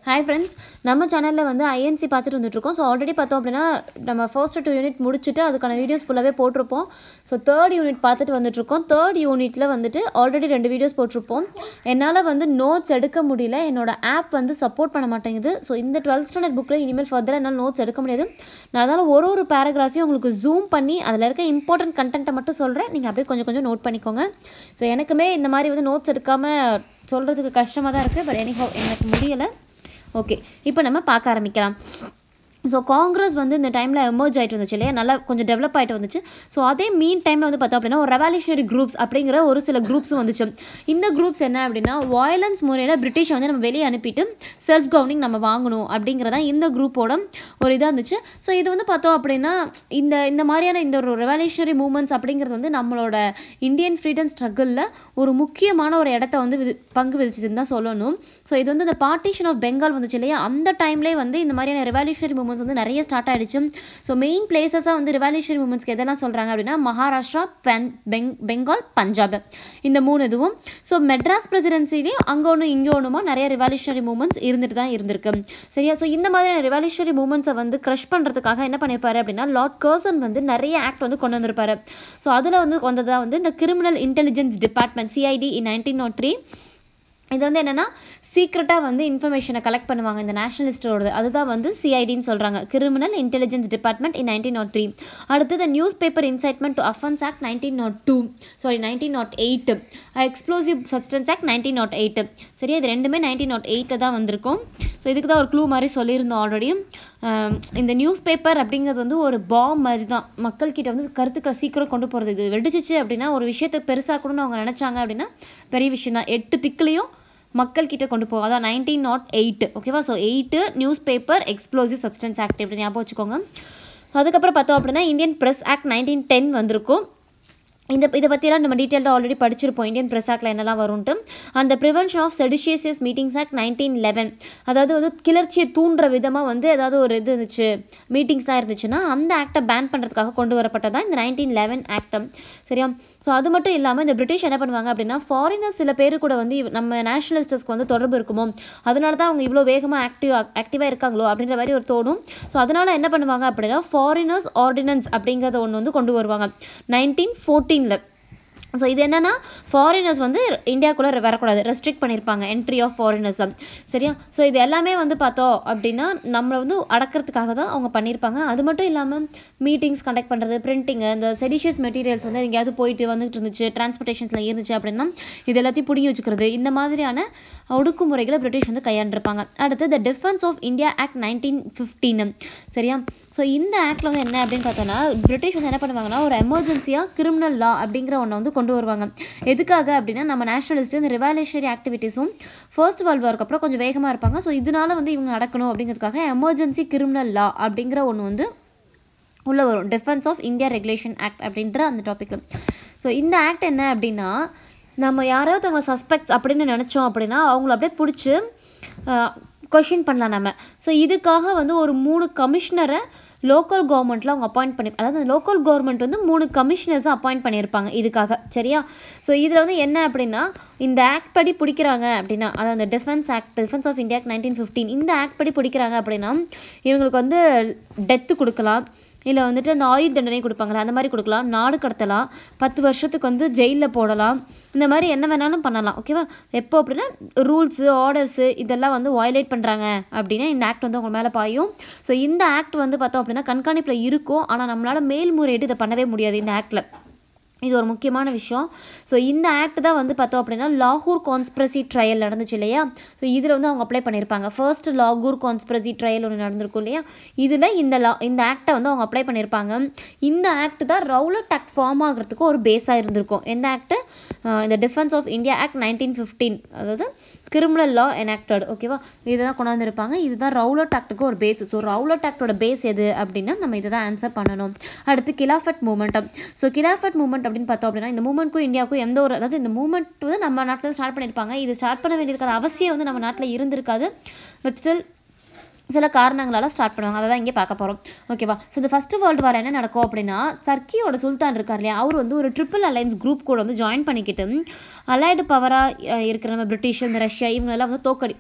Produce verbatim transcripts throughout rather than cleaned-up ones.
Hi friends, நம்ம சேனலில் வந்து ஐஎன்சி பார்த்துட்டு வந்துட்டுருக்கோம். ஸோ ஆல்ரெடி பார்த்தோம் அப்படின்னா நம்ம ஃபர்ஸ்ட் டூ யூனிட் முடிச்சுட்டு அதுக்கான வீடியோஸ் ஃபுல்லாகவே போட்டிருப்போம். ஸோ தேர்ட் யூனிட் பார்த்துட்டு வந்துட்டுருக்கோம். தேர்ட் யூனிட்டில் வந்துட்டு ஆல்ரெடி ரெண்டு வீடியோஸ் போட்டிருப்போம். என்னால் வந்து நோட்ஸ் எடுக்க முடியல, என்னோட ஆப் வந்து சப்போர்ட் பண்ண மாட்டேங்குது. ஸோ இந்த டுவெல்த் ஸ்டாண்டர்ட் புக்கில் இனிமேல் ஃபர்தராக என்னால் நோட்ஸ் எடுக்க முடியாது. நான் அதனால் ஒரு ஒரு பேராகிராஃபையும் உங்களுக்கு ஜூம் பண்ணி அதில் இருக்க இம்பார்ட்டன்ட் கண்டென்ட்டை மட்டும் சொல்கிறேன். நீங்கள் அப்படியே கொஞ்சம் கொஞ்சம் நோட் பண்ணிக்கோங்க. ஸோ எனக்குமே இந்த மாதிரி வந்து நோட்ஸ் எடுக்காமல் சொல்கிறதுக்கு கஷ்டமாக தான் இருக்குது. பட் எனிஹோ எனக்கு முடியலை. ஓகே, இப்போ நம்ம பார்க்க ஆரம்பிக்கலாம். ஸோ காங்கிரஸ் வந்து இந்த டைமில் எமர்ஜ் ஆகிட்டு வந்துச்சு இல்லையா, நல்லா கொஞ்சம் டெவலப் ஆகிட்டு வந்துச்சு. ஸோ அதே மீன் டைமில் வந்து பார்த்தோம் அப்படின்னா ஒரு ரெவல்யூஷனரி குரூப்ஸ் அப்படிங்கிற ஒரு சில குரூப்ஸும் வந்துச்சு. இந்த குரூப்ஸ் என்ன அப்படின்னா வயலன்ஸ் முறையில் பிரிட்டிஷ் வந்து நம்ம வெளியே அனுப்பிட்டு செல்ஃப் கவர்னிங் நம்ம வாங்கணும் அப்படிங்கிறதான் இந்த குரூப்போட ஒரு இதாக இருந்துச்சு. ஸோ இது வந்து பார்த்தோம் அப்படின்னா இந்த இந்த மாதிரியான இந்த ஒரு ரெவல்யூஷனரி மூமெண்ட்ஸ் அப்படிங்கிறது வந்து நம்மளோட இந்தியன் ஃப்ரீடம் ஸ்ட்ரகிளில் ஒரு முக்கியமான ஒரு இடத்த வந்து விதி பங்கு விதிச்சுன்னு தான் சொல்லணும். ஸோ இது வந்து இந்த பார்ட்டிஷன் ஆஃப் பெங்கால் வந்துச்சு இல்லையா, அந்த டைம்லேயே வந்து இந்த மாதிரியான ரெவல்யூஷனரி மூமெண்ட்ஸ் வந்து நிறைய ஸ்டார்ட் ஆகிடுச்சு. ஸோ மெயின் பிளேசஸாக வந்து ரெவல்யூஷனரி மூமெண்ட்ஸ்க்கு எதெல்லாம் சொல்கிறாங்க அப்படின்னா மகாராஷ்டிரா, பெங் பெங்கால், பஞ்சாப், இந்த மூணு இதுவும். ஸோ மெட்ராஸ் பிரசிடென்சிலையும் அங்கே ஒன்று இங்கே ஒன்றுமா நிறைய ரெவல்யூஷனரி மூமெண்ட்ஸ் இருந்துட்டு தான் இருந்திருக்கு. சரியா? ஸோ இந்த மாதிரியான ரெவல்யூஷனரி மூமெண்ட்ஸை வந்து க்ரஷ் பண்ணுறதுக்காக என்ன பண்ணியிருப்பாரு அப்படின்னா லார்ட் கர்சன் வந்து நிறைய ஆக்ட் வந்து கொண்டு வந்திருப்பாரு. ஸோ அதில் வந்து வந்ததாக வந்து இந்த criminal intelligence department CID in nineteen naught three. இது வந்து என்னென்னா சீக்ரெட்டாக வந்து இன்ஃபர்மேஷனை கலெக்ட் பண்ணுவாங்க இந்த நேஷனலிஸ்டோடது, அதுதான் வந்து சிஐடின்னு சொல்கிறாங்க, criminal intelligence department in nineteen naught three. அடுத்தது news paper incitement to offence act nineteen naught two sorry nineteen naught eight, explosive substance act nineteen naught eight. சரியா? இது ரெண்டுமே நைன்டீன் நாட் எயிட்டில் தான் வந்திருக்கும். ஸோ இதுக்கு தான் ஒரு க்ளூ மாதிரி சொல்லியிருந்தோம் ஆல்ரெடி. இந்த நியூஸ் பேப்பர் அப்படிங்கிறது வந்து ஒரு பாம் மாதிரி தான், மக்கள்கிட்ட வந்து கருத்துக்களை சீக்கிரம் கொண்டு போகிறது. இது வெடிச்சிச்சு அப்படின்னா ஒரு விஷயத்தை பெருசாக்கணும்னு அவங்க நினச்சாங்க அப்படின்னா பெரிய விஷயம் தான், எட்டு திக்குலையும் மக்கள் கிட்ட கொண்டு போகும். அதான் நைன்டீன் நாட் எயிட். ஓகேவா? So eight news paper explosive substance act எப்படி ஞாபகம் வச்சுக்கோங்க. ஸோ அதுக்கப்புறம் பார்த்தோம் அப்படின்னா Indian press act nineteen ten வந்திருக்கும். இந்த இதை பற்றியெல்லாம் நம்ம டீட்டெயிலாக ஆல்ரெடி படிச்சிருப்போம், இந்தியன் ப்ரெஸ் ஆக்டில் என்னெல்லாம் வரும்ட்டு. அந்த prevention of seditious meetings act nineteen eleven, அதாவது வந்து கிளர்ச்சியை தூண்டுற விதமாக வந்து ஏதாவது ஒரு இது இருந்துச்சு, மீட்டிங்ஸ் தான் இருந்துச்சுன்னா அந்த ஆக்டை பேன் பண்ணுறதுக்காக கொண்டு வரப்பட்டதான் இந்த நைன்டீன் லெவன் ஆக்டம். சரியா? ஸோ அது மட்டும் இல்லாமல் இந்த பிரிட்டிஷ் என்ன பண்ணுவாங்க அப்படின்னா ஃபாரினர்ஸ் சில பேர் கூட வந்து நம்ம நேஷனலிஸ்டர்ஸ்க்கு வந்து தொடர்பு இருக்குமோ, அதனால தான் அவங்க இவ்வளோ வேகமாக ஆக்டிவ் ஆக்டிவாக இருக்காங்களோ அப்படின்ற மாதிரி ஒரு தோணும். ஸோ அதனால் என்ன பண்ணுவாங்க அப்படின்னா ஃபாரினர்ஸ் ஆர்டினன்ஸ் அப்படிங்கிறத ஒன்று வந்து கொண்டு வருவாங்க நைன்டீன் ஃபோர்டீன். ஸோ இது என்னென்னா ஃபாரினர்ஸ் வந்து இந்தியாவுக்குள்ளே வரக்கூடாது, ரெஸ்ட்ரிக்ட் பண்ணியிருப்பாங்க என்ட்ரி ஆஃப் ஃபாரினர்ஸ். சரியா? ஸோ இது எல்லாமே வந்து பார்த்தோம் அப்படின்னா நம்மளை வந்து அடக்கிறதுக்காக தான் அவங்க பண்ணியிருப்பாங்க. அது மட்டும் இல்லாமல் மீட்டிங்ஸ் கண்டக்ட் பண்ணுறது, பிரிண்டிங்கு, இந்த செடிஷியஸ் மெட்டீரியல்ஸ் வந்து எங்கேயாவது போயிட்டு வந்துட்டு இருந்துச்சு, டிரான்ஸ்போர்ட்டேஷன்ஸில் இருந்துச்சு அப்படின்னா இது எல்லாத்தையும் பிடிங்கி வச்சுக்கிறது, இந்த மாதிரியான ஒடுக்குமுறைகளை பிரிட்டிஷ் வந்து கையாண்டிருப்பாங்க. அடுத்து the defence of India act nineteen fifteen. சரியா? ஸோ இந்த ஆக்டில் வந்து என்ன அப்படின்னு பார்த்தோன்னா பிரிட்டிஷ் வந்து என்ன பண்ணுவாங்கன்னா ஒரு எமர்ஜென்சியாக கிரிமினல் லா அப்படிங்கிற ஒன்றை வந்து கொண்டு வருவாங்க. எதுக்காக அப்படின்னா நம்ம நேஷனலிஸ்ட் இந்த ரிவால்யூஷனரி ஆக்டிவிட்டீஸும் ஃபர்ஸ்ட் வேர்ல்டு வார்க்கு அப்புறம் கொஞ்சம் வேகமாக இருப்பாங்க. ஸோ இதனால வந்து இவங்க நடக்கணும் அப்படிங்கிறதுக்காக எமர்ஜென்சி கிரிமினல் லா அப்படிங்கிற ஒன்று வந்து உள்ளே வரும், defence of India regulation act அப்படின்ற அந்த டாப்பிக்கில். ஸோ இந்த ஆக்ட் என்ன அப்படின்னா நம்ம யாராவது அவங்க சஸ்பெக்ட்ஸ் அப்படின்னு நினச்சோம் அப்படின்னா அவங்கள அப்படியே பிடிச்சி கொஷின் பண்ணலாம் நம்ம. ஸோ இதுக்காக வந்து ஒரு மூணு கமிஷனரை லோக்கல் கவர்மெண்ட்டில் அவங்க அப்பாயிண்ட் பண்ணி, அதாவது லோக்கல் கவர்மெண்ட் வந்து மூணு கமிஷனர்ஸை அப்பாயிண்ட் பண்ணியிருப்பாங்க இதுக்காக. சரியா? ஸோ இதில் வந்து என்ன அப்படின்னா இந்த ஆக்ட் படி பிடிக்கிறாங்க அப்படின்னா, அதாவது அந்த defence act defence of India act nineteen fifteen, இந்த ஆக்ட் படி பிடிக்கிறாங்க அப்படின்னா இவங்களுக்கு வந்து டெத்து கொடுக்கலாம், இல்லை வந்துட்டு அந்த ஆயுள் தண்டனை கொடுப்பாங்களா அந்த மாதிரி கொடுக்கலாம், நாடு கடத்தலாம், பத்து வருஷத்துக்கு வந்து ஜெயிலில் போடலாம், இந்த மாதிரி என்ன வேணாலும் பண்ணலாம். ஓகேவா? எப்போ அப்படின்னா ரூல்ஸு ஆர்டர்ஸு இதெல்லாம் வந்து வயலேட் பண்ணுறாங்க அப்படின்னா இந்த ஆக்ட் வந்து அவங்க மேலே பாயும். ஸோ இந்த ஆக்ட் வந்து பார்த்தோம் அப்படின்னா கண்காணிப்பில் இருக்கும், ஆனால் நம்மளால் மேல்முறையீடு இதை பண்ணவே முடியாது இந்த ஆக்டில். இது ஒரு முக்கியமான விஷயம். ஸோ இந்த ஆக்ட் தான் வந்து பார்த்தோம் அப்படின்னா லாகூர் கான்ஸ்பிரசி ட்ரையல் நடந்துச்சு இல்லையா, ஸோ இதில் வந்து அவங்க அப்ளை பண்ணியிருப்பாங்க. ஃபர்ஸ்ட் லாகூர் கான்ஸ்பிரசி ட்ரையல் ஒன்று நடந்திருக்கும் இல்லையா, இதில் இந்த லா இந்த ஆக்டை வந்து அவங்க அப்ளை பண்ணியிருப்பாங்க. இந்த ஆக்ட் தான் ரவுலட் ஆக்ட் ஃபார்ம் ஆகிறதுக்கு ஒரு பேஸாக இருந்திருக்கும். எந்த ஆக்ட்? இந்த defence of India act nineteen fifteen, அதாவது கிரிமினல் லா எனாக்டட். ஓகேவா? இதுதான் கொண்டு வந்திருப்பாங்க. இதுதான் ரவுலட் ஆக்டுக்கு ஒரு பேஸ். ஸோ ரவுலட் ஆக்டோட பேஸ் எது அப்படின்னா நம்ம இதை தான் ஆன்சர் பண்ணணும். அடுத்து Khilafat momentum. So Khilafat movement அப்படின்னு பார்த்தோம் அப்படின்னா இந்த மூமெண்ட்க்கும் இந்தியாவுக்கும் எந்த ஒரு, அதாவது இந்த மூமெண்ட் வந்து நம்ம நாட்டில் ஸ்டார்ட் பண்ணியிருப்பாங்க. இது ஸ்டார்ட் பண்ண வேண்டியிருக்கிற அவசியம் வந்து நம்ம நாட்டில் இருந்திருக்காது, பட் ஸ்டில் சில காரணங்களால் ஸ்டார்ட் பண்ணுவாங்க. அதை தான் இங்கே பார்க்க போகிறோம். ஓகேவா? ஸோ இந்த ஃபஸ்ட்டு வேர்ல்டு வார் என்ன நடக்கும் அப்படின்னா டர்க்கியோட சுல்தான் இருக்கார் இல்லையா, அவர் வந்து ஒரு ட்ரிபிள் அலையன்ஸ் குரூப் கூட வந்து ஜாயின் பண்ணிக்கிட்டு அலைடு பவராக இருக்கிற நம்ம பிரிட்டிஷ், இந்த ரஷ்யா இவங்களெல்லாம் வந்து தோக்கடி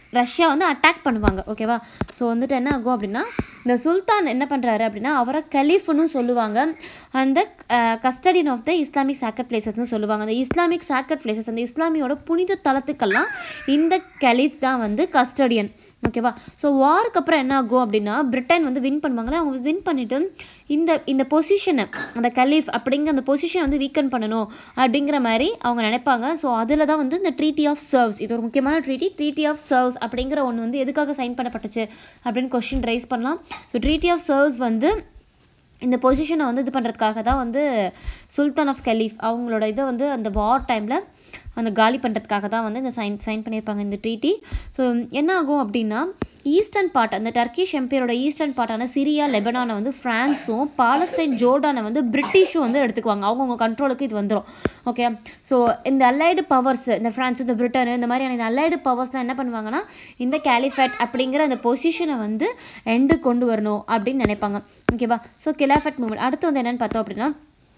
ரஷ்யா வந்து அட்டாக் பண்ணுவாங்க. ஓகேவா? ஸோ வந்துட்டு என்ன ஆகும் அப்படின்னா இந்த சுல்தான் என்ன பண்ணுறாரு அப்படின்னா அவரை கலீஃப்னு சொல்லுவாங்க. அந்த custodian of the Islamic sacred பிளேசஸ்னு சொல்லுவாங்க. அந்த இஸ்லாமிக் சாக்கட் பிளேசஸ் அந்த இஸ்லாமியோட புனித தலத்துக்கெல்லாம் இந்த கலீஃப் தான் வந்து கஸ்டடியன். ஓகேவா? ஸோ வாருக்கு அப்புறம் என்ன ஆகும் அப்படின்னா பிரிட்டன் வந்து வின் பண்ணுவாங்களே. அவங்க வின் பண்ணிவிட்டு இந்த இந்த பொசிஷனை அந்த கலீஃப் அப்படிங்கிற அந்த பொசிஷனை வந்து வீக்கன் பண்ணணும் அப்படிங்கிற மாதிரி அவங்க நினைப்பாங்க. ஸோ அதில் தான் வந்து இந்த ட்ரீட்டி ஆஃப் சர்வ்ஸ், இது ஒரு முக்கியமான ட்ரீட்டி. ட்ரீட்டி ஆஃப் சர்வ்ஸ் அப்படிங்கிற ஒன்று வந்து எதுக்காக சைன் பண்ணப்பட்டுச்சு அப்படின்னு கொஸ்டின் ரைஸ் பண்ணலாம். ஸோ ட்ரீட்டி ஆஃப் சர்வ்ஸ் வந்து இந்த பொசிஷனை வந்து இது பண்ணுறதுக்காக தான் வந்து சுல்தான் ஆஃப் கலீஃப் அவங்களோட இதை வந்து அந்த வார் டைமில் அந்த காலி பண்ணுறதுக்காக தான் வந்து இந்த சைன் சைன் பண்ணியிருப்பாங்க இந்த ட்ரீட்டி. ஸோ என்ன ஆகும் அப்படின்னா ஈஸ்டர்ன் பார்ட் அந்த டர்க்கிஷ் எம்பையரோட ஈஸ்டர்ன் பார்ட்டான சிரியா லெபனானை வந்து ஃப்ரான்ஸும் பாலஸ்டைன் ஜோர்டானை வந்து பிரிட்டிஷும் வந்து எடுத்துக்குவாங்க. அவங்கவுங்க கண்ட்ரோலுக்கு இது வந்துடும். ஓகே. ஸோ இந்த அலைடு பவர்ஸ் இந்த ஃப்ரான்ஸ் இந்த பிரிட்டன் இந்த மாதிரியான இந்த அலைடு பவர்ஸ்லாம் என்ன பண்ணுவாங்கன்னா இந்த கேலிஃபேட் அப்படிங்கிற அந்த பொசிஷனை வந்து எண்டு கொண்டு வரணும் அப்படின்னு நினைப்பாங்க. ஓகேவா? ஸோ கிலாஃபட் மூமெண்ட் அடுத்து வந்து என்னென்னு பார்த்தோம் அப்படின்னா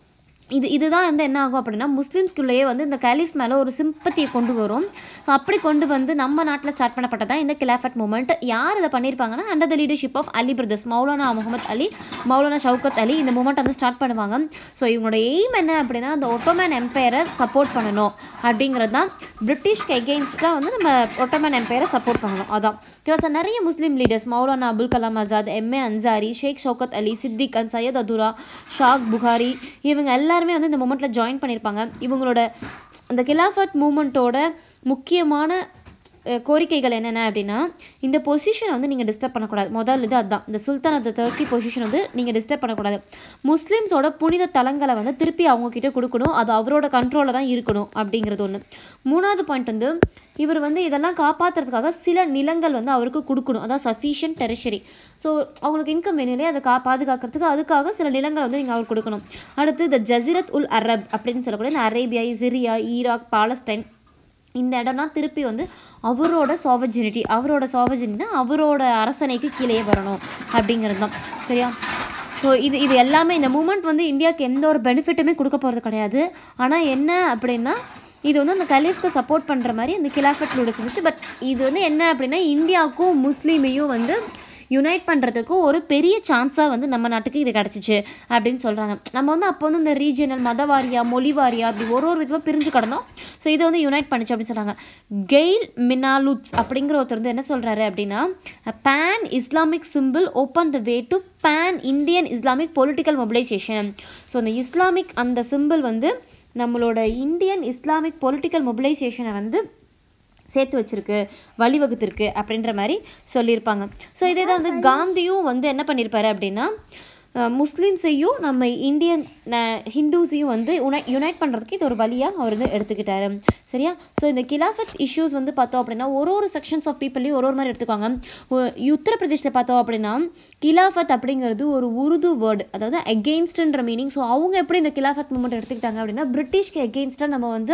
இது இதுதான் வந்து என்ன ஆகும் அப்படின்னா முஸ்லீம்ஸ்குள்ளேயே வந்து இந்த கலீஃப் மேலே ஒரு சிம்பத்தியை கொண்டு வரும். ஸோ அப்படி கொண்டு வந்து நம்ம நாட்டில் ஸ்டார்ட் பண்ணப்பட்டதான் இந்த கிலாஃபட் மூமெண்ட். யார் இதை பண்ணியிருப்பாங்கன்னா under the leadership of Ali brothers, Maulana Muhammad Ali, Maulana Shaukat Ali இந்த மூமெண்ட் வந்து ஸ்டார்ட் பண்ணுவாங்க. ஸோ இவங்களோட எய்ம் என்ன அப்படின்னா அந்த ஒட்டோமன் எம்பையரை சப்போர்ட் பண்ணணும் அப்படிங்கிறது தான். பிரிட்டிஷ்க்கு எகெயின்ஸ்டாக வந்து நம்ம ஒட்டோமன் எம்பையரை சப்போர்ட் பண்ணணும். அதான் சார் நிறைய Muslim leaders Maulana Abul Kalam Azad, M A Ansari, Sheikh Shaukat Ali, Siddiq அன் சையத் அதுரா, ஷாக் புகாரி இவங்க எல்லாருமே வந்து இந்த மூமெண்ட்டில் ஜாயின் பண்ணியிருப்பாங்க. இவங்களோட அந்த கிலாஃபட் மூமெண்ட்டோட முக்கியமான கோரிக்கைகள் என்னென்ன அப்படின்னா இந்த பொசிஷனை வந்து நீங்கள் டிஸ்டர்ப் பண்ணக்கூடாது. முதல் இது அதுதான் இந்த sultan of the Turkey position வந்து நீங்கள் டிஸ்டர்ப் பண்ணக்கூடாது. முஸ்லீம்ஸோட புனித தலங்களை வந்து திருப்பி அவங்கக்கிட்ட கொடுக்கணும். அது அவரோட கண்ட்ரோலில் தான் இருக்கணும் அப்படிங்கிறது ஒன்று. மூணாவது பாயிண்ட் வந்து இவர் வந்து இதெல்லாம் காப்பாற்றுறதுக்காக சில நிலங்கள் வந்து அவருக்கு கொடுக்கணும். அதான் சஃபிஷியன்ட் டெரிஷரி. ஸோ அவங்களுக்கு இன்கம் வேணும் இல்லையா அதை கா பாதுகாக்கிறதுக்கு அதுக்காக சில நிலங்கள் வந்து நீங்கள் அவருக்கு கொடுக்கணும். அடுத்து இந்த ஜசீரத் உல் அரப் அப்படின்னு சொல்லக்கூடிய இந்த அரேபியா, சிரியா, ஈராக், பாலஸ்டைன் இந்த இடம்லாம் திருப்பி வந்து அவரோட சாவர்ஜினிட்டி அவரோட சாவர்ஜினிட்டி அவரோட அரசனைக்கு கீழே வரணும் அப்படிங்கிறது தான். சரியா? ஸோ இது இது எல்லாமே இந்த மூமெண்ட் வந்து இந்தியாவுக்கு எந்த ஒரு பெனிஃபிட்டுமே கொடுக்க போகிறது கிடையாது. ஆனால் என்ன அப்படின்னா இது வந்து அந்த கலீஃப்க்கு சப்போர்ட் பண்ணுற மாதிரி அந்த கிலாஃபட் லூடஸ் இருந்துச்சு. பட் இது வந்து என்ன அப்படின்னா இந்தியாவுக்கும் முஸ்லீமையும் வந்து யுனைட் பண்ணுறதுக்கு ஒரு பெரிய சான்ஸாக வந்து நம்ம நாட்டுக்கு இது கிடச்சிச்சு அப்படின்னு சொல்கிறாங்க. நம்ம வந்து அப்போ வந்து இந்த ரீஜியனல் மத வாரியா மொழி வாரியா அப்படி ஒரு ஒரு விதமாக பிரிஞ்சு கிடந்தோம். ஸோ இதை வந்து யுனைட் பண்ணிச்சு அப்படின்னு சொல்கிறாங்க. கெயில் மினாலுட்ஸ் அப்படிங்கிற ஒருத்தர் வந்து என்ன சொல்கிறாரு அப்படின்னா pan Islamic symbol open the way to pan Indian Islamic political mobilisation. So அந்த இஸ்லாமிக் அந்த சிம்பிள் வந்து நம்மளோட இந்தியன் இஸ்லாமிக் பொலிட்டிக்கல் மொபிலைசேஷனை வந்து சேர்த்து வச்சிருக்கு, வழிவகுத்திருக்கு அப்படின்ற மாதிரி சொல்லியிருப்பாங்க. ஸோ இதே தான் வந்து காந்தியும் வந்து என்ன பண்ணியிருப்பாரு அப்படின்னா முஸ்லீம்ஸையும் நம்ம இந்தியன் ஹிந்துஸையும் வந்து உனை யுனைட் பண்ணுறதுக்கு இது ஒரு வழியாக அவர் வந்து எடுத்துக்கிட்டாரு. சரியா? ஸோ இந்த கிலாஃபட் இஷ்யூஸ் வந்து பார்த்தோம் அப்படின்னா ஒரு ஒரு செக்ஷன்ஸ் ஆஃப் பீப்புளையும் ஒரு ஒரு மாதிரி எடுத்துக்காங்க. உத்தரப்பிரதேசில் பார்த்தோம் அப்படின்னா கிலாஃபத் அப்படிங்கிறது ஒரு உருது வேர்டு, அதாவது அகெயின்ஸ்ட்ன்ற மீனிங். ஸோ அவங்க எப்படி இந்த கிலாஃபத் மூமெண்ட் எடுத்துக்கிட்டாங்க அப்படின்னா பிரிட்டிஷ்க்கு அகெயின்ஸ்டாக நம்ம வந்து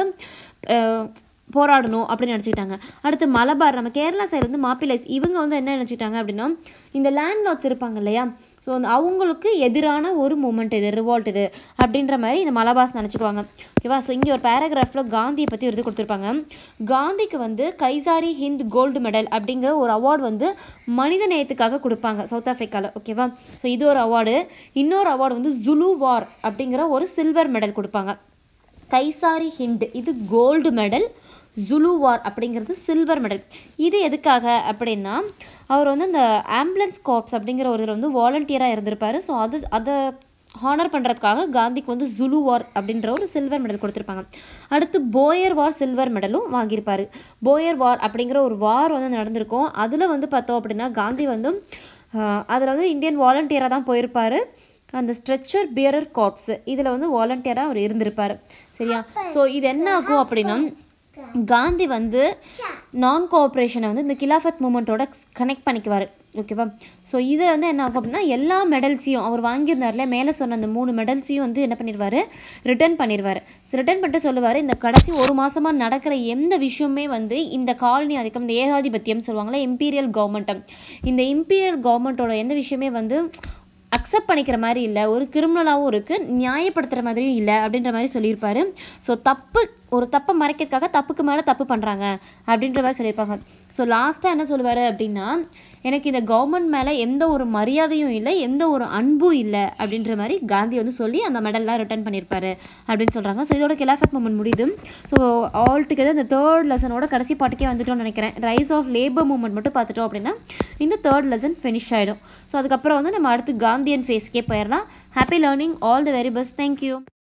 போராடணும் அப்படின்னு நினச்சிக்கிட்டாங்க. அடுத்து மலபார் நம்ம கேரளா சைடு வந்து மாப்பிள்ளைஸ் இவங்க வந்து என்ன நினச்சிட்டாங்க அப்படின்னா இந்த லேண்ட் லாட்ஸ் இருப்பாங்க இல்லையா, ஸோ அந்த அவங்களுக்கு எதிரான ஒரு மூமெண்ட் இது, ரிவால்ட் இது அப்படின்ற மாதிரி இந்த மலபாஸ் நினச்சிக்குவாங்க. ஓகேவா? ஸோ இங்கே ஒரு பேராகிராஃபில் காந்தியை பற்றி ஒரு இது கொடுத்துருப்பாங்க. காந்திக்கு வந்து கைசாரி ஹிந்த் கோல்டு மெடல் அப்படிங்கிற ஒரு அவார்டு வந்து மனித நேயத்துக்காக கொடுப்பாங்க சவுத் ஆஃப்ரிக்காவில். ஓகேவா? ஸோ இது ஒரு அவார்டு. இன்னொரு அவார்டு வந்து ஜுலு வார் அப்படிங்கிற ஒரு சில்வர் மெடல் கொடுப்பாங்க. கைசாரி ஹிண்ட் இது கோல்டு மெடல், ஜுலு வார் அப்படிங்கிறது சில்வர் மெடல். இது எதுக்காக அப்படின்னா அவர் வந்து இந்த ஆம்புலன்ஸ் கார்ப்ஸ் அப்படிங்கிற ஒரு இதில் வந்து வாலண்டியராக இருந்திருப்பார். ஸோ அது அதை ஹானர் பண்ணுறதுக்காக காந்திக்கு வந்து ஜுலு வார் அப்படின்ற ஒரு சில்வர் மெடல் கொடுத்துருப்பாங்க. அடுத்து போயர் வார் சில்வர் மெடலும் வாங்கியிருப்பார். போயர் வார் அப்படிங்கிற ஒரு வார் வந்து நடந்திருக்கும். அதில் வந்து பார்த்தோம் அப்படின்னா காந்தி வந்து அதில் வந்து இந்தியன் வாலண்டியராக தான் போயிருப்பார். அந்த ஸ்ட்ரெச்சர் பியரர் கார்ப்ஸ் இதில் வந்து வாலண்டியராக அவர் இருந்திருப்பார். சரியா? ஸோ இது என்ன ஆகும் அப்படின்னா காந்தி வந்து நான் கோஆப்ரேஷனை வந்து இந்த கிலாஃபத் மூமெண்ட்டோட கனெக்ட் பண்ணிக்குவார். ஓகேவா? ஸோ இதை வந்து என்ன ஆகும் அப்படின்னா எல்லா மெடல்ஸையும் அவர் வாங்கியிருந்தார்ல மேலே சொன்ன அந்த மூணு மெடல்ஸையும் வந்து என்ன பண்ணிடுவார், ரிட்டர்ன் பண்ணிடுவார். ரிட்டர்ன் பண்ணிட்டு சொல்லுவார் இந்த கடைசி ஒரு மாதமாக நடக்கிற எந்த விஷயமே வந்து இந்த காலனி ஆதிக்கம் இந்த ஏகாதிபத்தியம் சொல்லுவாங்களே இம்பீரியல் கவர்மெண்ட்டை இந்த இம்பீரியல் கவர்மெண்ட்டோட எந்த விஷயமே வந்து அக்செப்ட் பண்ணிக்கிற மாதிரி இல்லை, ஒரு கிரிமினலாகவும் இருக்குது, நியாயப்படுத்துகிற மாதிரியும் இல்லை அப்படின்ற மாதிரி சொல்லியிருப்பாரு. ஸோ தப்பு ஒரு தப்பை மறைக்கிறதுக்காக தப்புக்கு மேலே தப்பு பண்ணுறாங்க அப்படின்ற மாதிரி சொல்லியிருப்பாங்க. ஸோ லாஸ்ட்டாக என்ன சொல்லுவார் அப்படின்னா, எனக்கு இந்த கவர்மெண்ட் மேலே எந்த ஒரு மரியாதையும் இல்லை, எந்த ஒரு அன்பும் இல்லை அப்படின்ற மாதிரி காந்தி வந்து சொல்லி அந்த மெடல்லாம் ரிட்டர்ன் பண்ணியிருப்பாரு அப்படின்னு சொல்கிறாங்க. ஸோ இதோட கிலாஃபத் மூமெண்ட் முடியுது. ஸோ ஆல் டுகெதர் இந்த தேர்ட் லெசனோட கடைசி பாட்டுக்கே வந்துட்டோம்னு நினைக்கிறேன். ரைஸ் ஆஃப் லேபர் மூமெண்ட் மட்டும் பார்த்துட்டோம் அப்படின்னா இந்த தேர்ட் லெசன் ஃபினிஷ் ஆகிடும். ஸோ அதுக்கப்புறம் வந்து நம்ம அடுத்து காந்தியன் ஃபேஸ்க்கே போயிடலாம். Happy learning, all the very best, thank you.